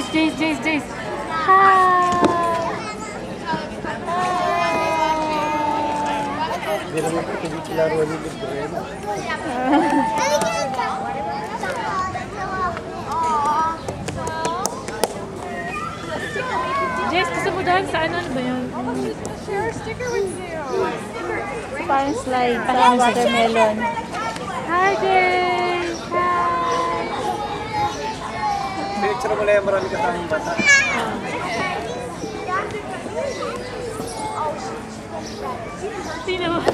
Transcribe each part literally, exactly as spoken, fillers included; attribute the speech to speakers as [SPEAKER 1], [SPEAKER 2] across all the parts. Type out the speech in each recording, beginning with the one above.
[SPEAKER 1] Jace, Jace, Jace, Jace. Hi.
[SPEAKER 2] Hindi naman po kiniklaro yung librero.
[SPEAKER 1] Jace, gusto mo dahil sa ano? Ano ba yun?
[SPEAKER 3] Share a sticker with you.
[SPEAKER 4] Parang slide sa watermelon.
[SPEAKER 1] Hi, Jace. Hi.
[SPEAKER 2] Picture mo lang yung marami kasamang bata.
[SPEAKER 1] Sino mo?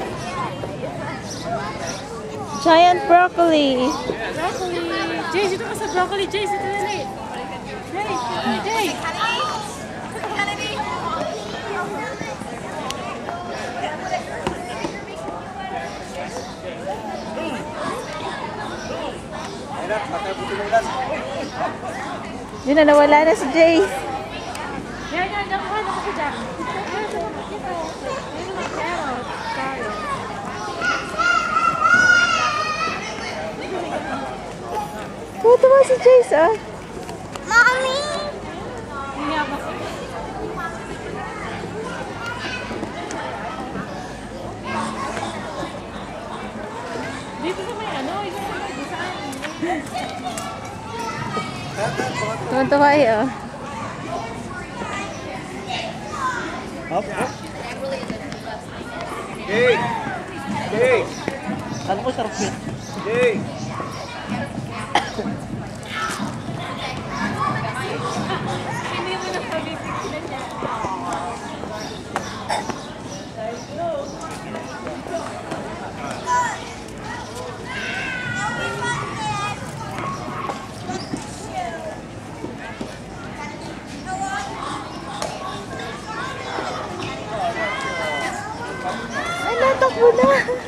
[SPEAKER 4] Giant broccoli.
[SPEAKER 1] Broccoli. Jace, ito ka sa broccoli. Jace, ito na rin. Jace, Jace.
[SPEAKER 2] Ayan, patay buti ng gas.
[SPEAKER 4] Yun na, nawala na si Jace.
[SPEAKER 1] Yan, yan, nakuha na ako dyan.
[SPEAKER 4] Tuwa si Jace, ah.
[SPEAKER 3] Mommy!
[SPEAKER 1] Hindi ako. Dito sa may ano, ito sa may design.
[SPEAKER 4] Tuwa-tuwa eh, oh.
[SPEAKER 2] Hop, hop. Jay! Jay! Saan ko sarap yun? Jay!
[SPEAKER 1] Hindi mo na pag-ipigilan niya.
[SPEAKER 4] Ay, natakbo na.